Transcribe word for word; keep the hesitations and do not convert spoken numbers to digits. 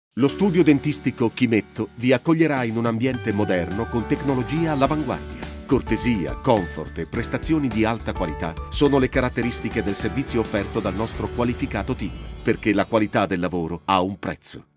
Lo studio dentistico Chimetto vi accoglierà in un ambiente moderno con tecnologia all'avanguardia. Cortesia, comfort e prestazioni di alta qualità sono le caratteristiche del servizio offerto dal nostro qualificato team, perché la qualità del lavoro ha un prezzo.